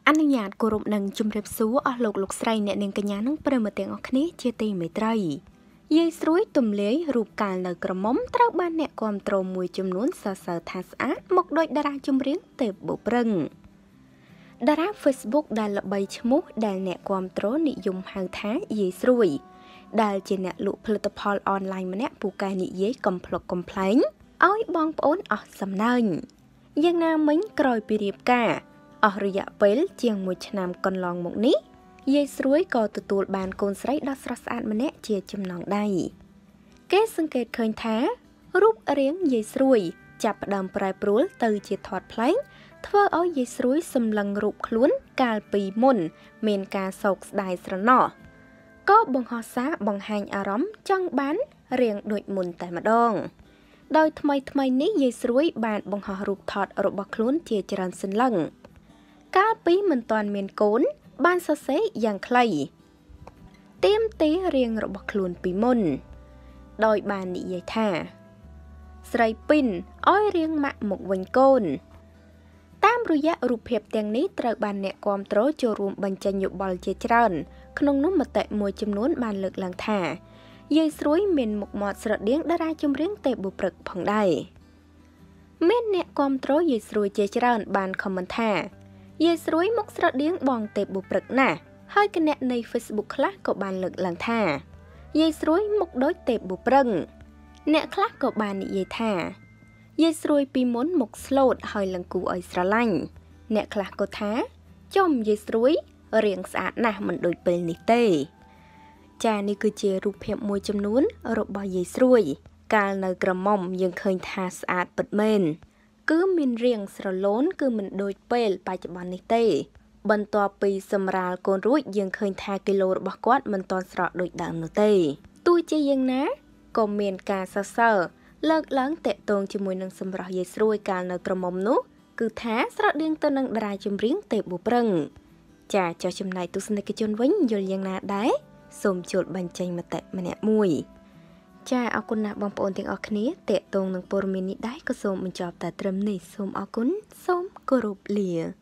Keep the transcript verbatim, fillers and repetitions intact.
អនុញ្ញាតគោរពនឹងជំរាបសួរអស់លោកលោកស្រីអ្នកនាងកញ្ញានិងប្រិយមិត្តទាំងអស់គ្នាជាទីមេត្រីយាយស្រួយទំលាយរូបកាលនៅក្រមុំត្រូវបានអ្នកគាំទ្រមួយចំនួនសរសើរថាស្អាតមកដោយតារាចម្រៀងទេពបុប្រឹងតារា Facebook ដែលល្បីឈ្មោះដែលអ្នកគាំទ្រនិយមហៅថាយាយស្រួយដែលជាអ្នកលក់ផលិតផលអនឡាញម្នាក់ពូកែនិយាយកំភ្លុកកំប្លែងឲ្យបងប្អូនអស់សំណើញយ៉ាងណាមិញក្រោយពីរៀបការអស់រយៈពេលជាងមួយឆ្នាំកន្លងមកនេះយាយស្រួយក៏ទទួលបានកូនស្រីដ៏ស្រស់ស្អាតម្នាក់ជាចំណងដៃគេសង្កេតឃើញថារូបរាងយាយស្រួយចាប់ផ្ដើមប្រែប្រួលទៅជាធាត់ផ្លែងធ្វើឲ្យយាយស្រួយសម្លឹងរូបខ្លួនកាលពីមុនមានការសោកស្ដាយស្រណោះក៏បង្ហោះសារបង្ហាញអារម្មណ៍ចង់បានរាងដូចមុនតែម្ដងដោយថ្មីថ្មីនេះយាយស្រួយបានបង្ហោះរូបថតរបស់ខ្លួនជាច្រើនសន្លឹងកាលពីមិនទាន់មានកូនបានសរសេរយ៉ាងខ្លីទៀមទីរាងរបស់ខ្លួនពីមុនដោយបាននិយាយថាស្រីពីនឲ្យរាងម៉ាក់មកវិញកូនតាមរយៈរូបភាពទាំងនេះត្រូវបានអ្នកគាំទ្រចូលរួមបញ្ចេញយោបល់ជាច្រើនក្នុងនោះមតិមួយចំនួនបានលើកឡើងថាយាយស្រួយមានមុខមាត់ស្រដៀងតារាចម្រៀងទេពបុប្រឹកផងដែរមានអ្នកគាំទ្រយាយស្រួយជាច្រើនបានខមមិនថាយាយស្រួយមុខស្រដៀងបងទេពបុប្រឹកណាស់ហើយគណនី Facebook ខ្លះក៏បានលើកឡើងថាយាយស្រួយមុខដូចទេពបុប្រឹងអ្នកខ្លះក៏បាននិយាយថាយាយស្រួយពីមុនមុខស្លូតហើយលង្គូឲ្យស្រឡាញ់អ្នកខ្លះក៏ថាចំយាយស្រួយរាងស្អាតណាស់មិនដូចពេលនេះទេចានេះគឺជារូបភាពមួយចំនួនរបស់យាយស្រួយកាលនៅក្រមុំយើងឃើញថាស្អាតពិតមែនគឺមានរាងស្រឡូនគឺមិនដូចពេលបច្ចុប្បន្ននេះទេបន្ទាប់ពីសម្រាលកូនរួចយើងឃើញថាគីឡូរបស់គាត់មិនទាន់ស្រកដូចដើមនោះទេទោះជាយ៉ាងណាក៏មានការសរសើរលើកឡើងតាក់ទងជាមួយនឹងសម្រស់យាយស្រួយកាលនៅក្រមុំនោះគឺថាស្រដៀងទៅនឹងតារាចម្រៀងទេពបុប្រឹងចាចុះចំណែកទស្សនិកជនវិញយល់យ៉ាងណាដែរសូមចូលបញ្ចេញមតិម្នាក់មួយចាអរគុណណាស់បងប្អូនទាំងអស់គ្នាតាក់ទងនឹងព័ត៌មាននេះដែរក៏សូមបញ្ចប់តែត្រឹមនេះសូមអរគុណសូមគោរពលា